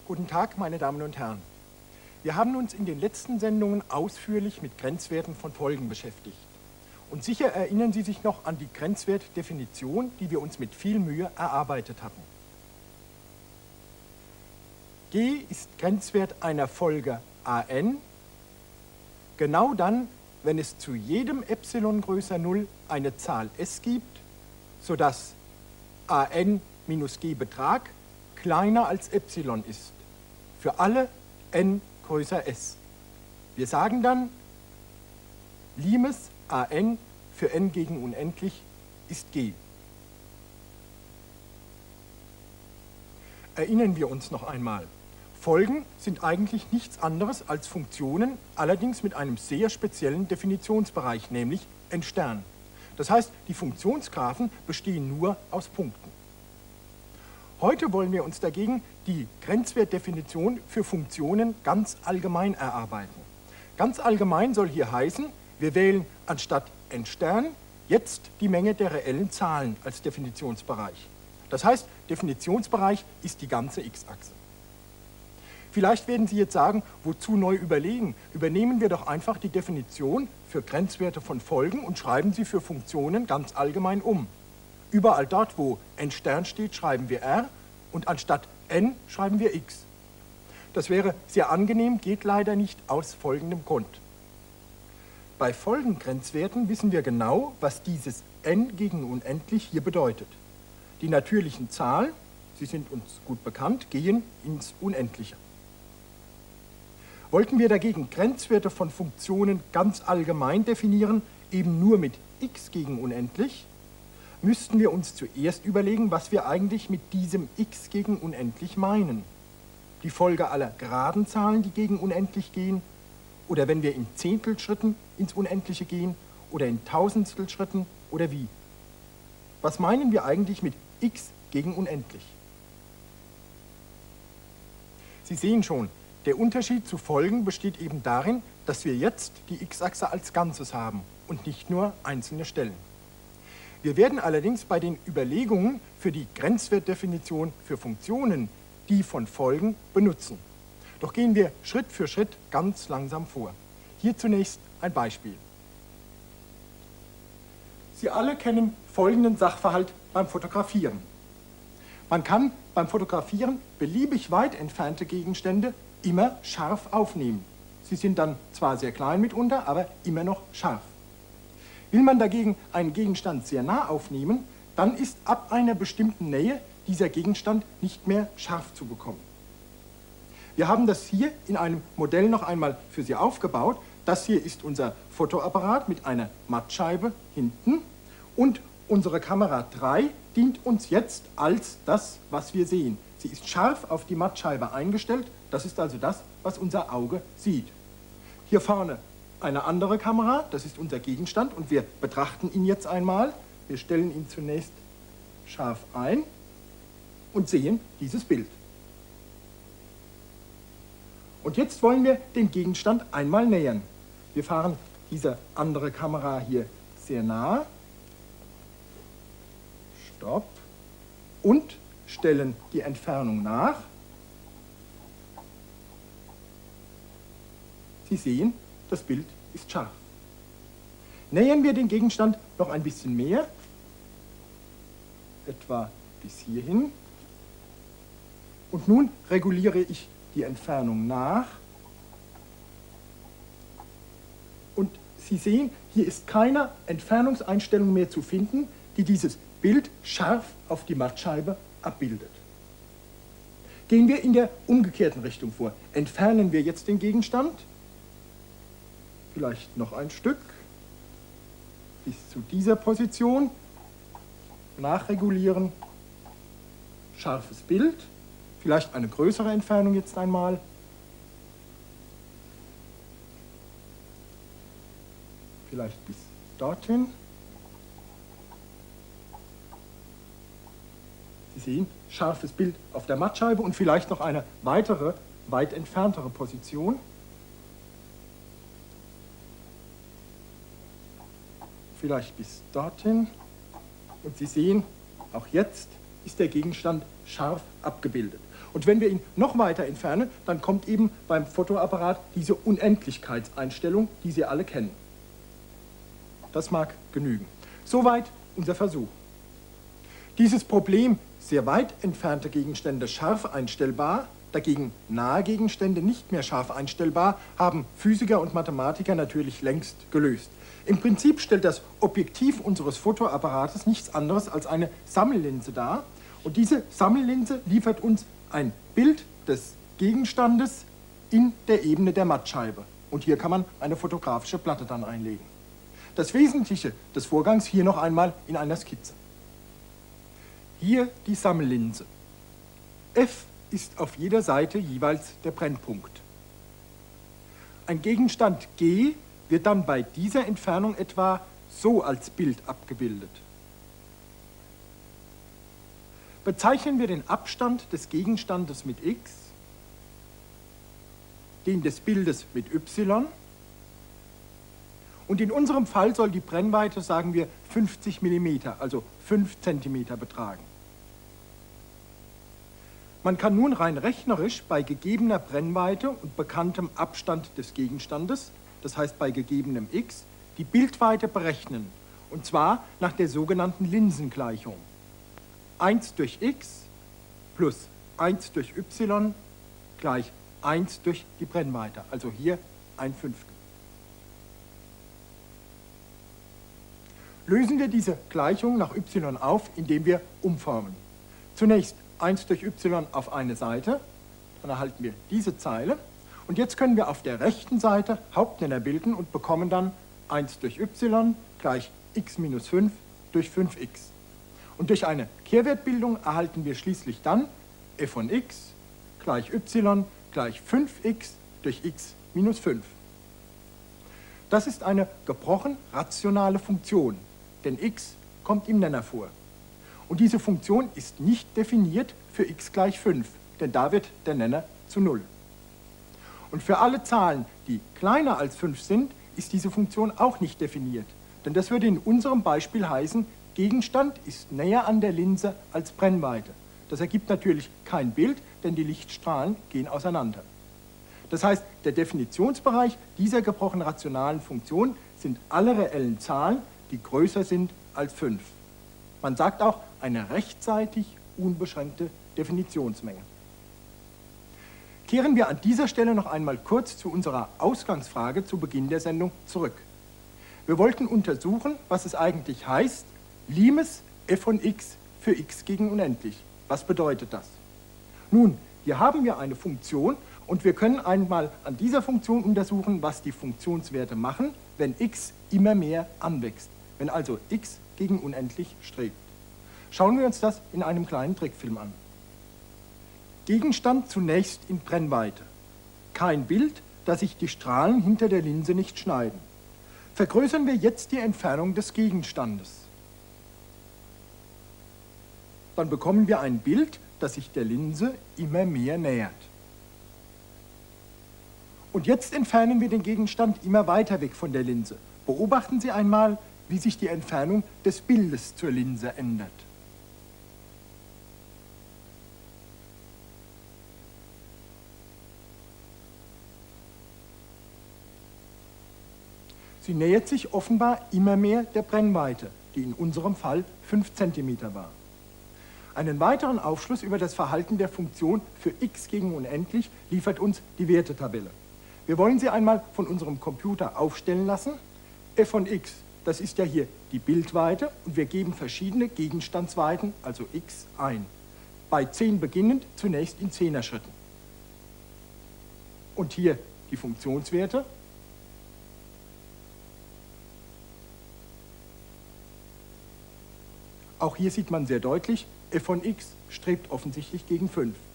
Guten Tag, meine Damen und Herren. Wir haben uns in den letzten Sendungen ausführlich mit Grenzwerten von Folgen beschäftigt. Und sicher erinnern Sie sich noch an die Grenzwertdefinition, die wir uns mit viel Mühe erarbeitet hatten. G ist Grenzwert einer Folge an, genau dann, wenn es zu jedem Epsilon größer 0 eine Zahl s gibt, sodass an minus g Betrag kleiner als Epsilon ist, für alle n größer s. Wir sagen dann, Limes an für n gegen unendlich ist g. Erinnern wir uns noch einmal. Folgen sind eigentlich nichts anderes als Funktionen, allerdings mit einem sehr speziellen Definitionsbereich, nämlich n-Stern. Das heißt, die Funktionsgraphen bestehen nur aus Punkten. Heute wollen wir uns dagegen die Grenzwertdefinition für Funktionen ganz allgemein erarbeiten. Ganz allgemein soll hier heißen, wir wählen anstatt n-Stern jetzt die Menge der reellen Zahlen als Definitionsbereich. Das heißt, Definitionsbereich ist die ganze x-Achse. Vielleicht werden Sie jetzt sagen, wozu neu überlegen? Übernehmen wir doch einfach die Definition für Grenzwerte von Folgen und schreiben sie für Funktionen ganz allgemein um. Überall dort, wo n-Stern steht, schreiben wir r und anstatt n schreiben wir x. Das wäre sehr angenehm, geht leider nicht aus folgendem Grund. Bei Folgengrenzwerten wissen wir genau, was dieses n gegen unendlich hier bedeutet. Die natürlichen Zahlen, sie sind uns gut bekannt, gehen ins Unendliche. Wollten wir dagegen Grenzwerte von Funktionen ganz allgemein definieren, eben nur mit x gegen unendlich, müssten wir uns zuerst überlegen, was wir eigentlich mit diesem x gegen unendlich meinen. Die Folge aller geraden Zahlen, die gegen unendlich gehen, oder wenn wir in Zehntelschritten ins Unendliche gehen, oder in Tausendstelschritten, oder wie? Was meinen wir eigentlich mit x gegen unendlich? Sie sehen schon, der Unterschied zu Folgen besteht eben darin, dass wir jetzt die x-Achse als Ganzes haben und nicht nur einzelne Stellen. Wir werden allerdings bei den Überlegungen für die Grenzwertdefinition für Funktionen die von Folgen benutzen. Doch gehen wir Schritt für Schritt ganz langsam vor. Hier zunächst ein Beispiel. Sie alle kennen folgenden Sachverhalt beim Fotografieren. Man kann beim Fotografieren beliebig weit entfernte Gegenstände immer scharf aufnehmen. Sie sind dann zwar sehr klein mitunter, aber immer noch scharf. Will man dagegen einen Gegenstand sehr nah aufnehmen, dann ist ab einer bestimmten Nähe dieser Gegenstand nicht mehr scharf zu bekommen. Wir haben das hier in einem Modell noch einmal für Sie aufgebaut. Das hier ist unser Fotoapparat mit einer Mattscheibe hinten und unsere Kamera 3 dient uns jetzt als das, was wir sehen. Sie ist scharf auf die Mattscheibe eingestellt, das ist also das, was unser Auge sieht. Hier vorne eine andere Kamera, das ist unser Gegenstand und wir betrachten ihn jetzt einmal. Wir stellen ihn zunächst scharf ein und sehen dieses Bild. Und jetzt wollen wir den Gegenstand einmal nähern. Wir fahren diese andere Kamera hier sehr nah. Stopp. Und stellen die Entfernung nach. Sie sehen, das Bild ist scharf. Nähern wir den Gegenstand noch ein bisschen mehr, etwa bis hierhin. Und nun reguliere ich die Entfernung nach. Und Sie sehen, hier ist keine Entfernungseinstellung mehr zu finden, die dieses Bild scharf auf die Mattscheibe abbildet. Gehen wir in der umgekehrten Richtung vor. Entfernen wir jetzt den Gegenstand, vielleicht noch ein Stück, bis zu dieser Position, nachregulieren, scharfes Bild, vielleicht eine größere Entfernung jetzt einmal. Vielleicht bis dorthin. Sie sehen, scharfes Bild auf der Mattscheibe und vielleicht noch eine weitere, weit entferntere Position. Vielleicht bis dorthin. Und Sie sehen, auch jetzt ist der Gegenstand scharf abgebildet. Und wenn wir ihn noch weiter entfernen, dann kommt eben beim Fotoapparat diese Unendlichkeitseinstellung, die Sie alle kennen. Das mag genügen. Soweit unser Versuch. Dieses Problem, sehr weit entfernte Gegenstände scharf einstellbar, dagegen nahe Gegenstände nicht mehr scharf einstellbar, haben Physiker und Mathematiker natürlich längst gelöst. Im Prinzip stellt das Objektiv unseres Fotoapparates nichts anderes als eine Sammellinse dar. Und diese Sammellinse liefert uns ein Bild des Gegenstandes in der Ebene der Mattscheibe. Und hier kann man eine fotografische Platte dann einlegen. Das Wesentliche des Vorgangs hier noch einmal in einer Skizze. Hier die Sammellinse. F ist auf jeder Seite jeweils der Brennpunkt. Ein Gegenstand G wird dann bei dieser Entfernung etwa so als Bild abgebildet. Bezeichnen wir den Abstand des Gegenstandes mit x, den des Bildes mit y, und in unserem Fall soll die Brennweite, sagen wir, 50 mm, also 5 cm betragen. Man kann nun rein rechnerisch bei gegebener Brennweite und bekanntem Abstand des Gegenstandes, das heißt bei gegebenem x, die Bildweite berechnen, und zwar nach der sogenannten Linsengleichung. 1 durch x plus 1 durch y gleich 1 durch die Brennweite, also hier 1/5. Lösen wir diese Gleichung nach y auf, indem wir umformen. Zunächst 1 durch y auf eine Seite, dann erhalten wir diese Zeile. Und jetzt können wir auf der rechten Seite Hauptnenner bilden und bekommen dann 1 durch y gleich x minus 5 durch 5x. Und durch eine Kehrwertbildung erhalten wir schließlich dann f von x gleich y gleich 5x durch x minus 5. Das ist eine gebrochen rationale Funktion, denn x kommt im Nenner vor. Und diese Funktion ist nicht definiert für x gleich 5, denn da wird der Nenner zu 0. Und für alle Zahlen, die kleiner als 5 sind, ist diese Funktion auch nicht definiert. Denn das würde in unserem Beispiel heißen, Gegenstand ist näher an der Linse als Brennweite. Das ergibt natürlich kein Bild, denn die Lichtstrahlen gehen auseinander. Das heißt, der Definitionsbereich dieser gebrochen rationalen Funktion sind alle reellen Zahlen, die größer sind als 5. Man sagt auch eine rechtsseitig unbeschränkte Definitionsmenge. Kehren wir an dieser Stelle noch einmal kurz zu unserer Ausgangsfrage zu Beginn der Sendung zurück. Wir wollten untersuchen, was es eigentlich heißt, Limes f von x für x gegen unendlich. Was bedeutet das? Nun, hier haben wir eine Funktion und wir können einmal an dieser Funktion untersuchen, was die Funktionswerte machen, wenn x immer mehr anwächst, wenn also x gegen unendlich strebt. Schauen wir uns das in einem kleinen Trickfilm an. Gegenstand zunächst in Brennweite. Kein Bild, da sich die Strahlen hinter der Linse nicht schneiden. Vergrößern wir jetzt die Entfernung des Gegenstandes. Dann bekommen wir ein Bild, das sich der Linse immer mehr nähert. Und jetzt entfernen wir den Gegenstand immer weiter weg von der Linse. Beobachten Sie einmal, wie sich die Entfernung des Bildes zur Linse ändert. Sie nähert sich offenbar immer mehr der Brennweite, die in unserem Fall 5 cm war. Einen weiteren Aufschluss über das Verhalten der Funktion für x gegen unendlich liefert uns die Wertetabelle. Wir wollen sie einmal von unserem Computer aufstellen lassen. f von x, das ist ja hier die Bildweite, und wir geben verschiedene Gegenstandsweiten, also x, ein. Bei 10 beginnend zunächst in 10er-Schritten. Und hier die Funktionswerte. Auch hier sieht man sehr deutlich, f von x strebt offensichtlich gegen 5.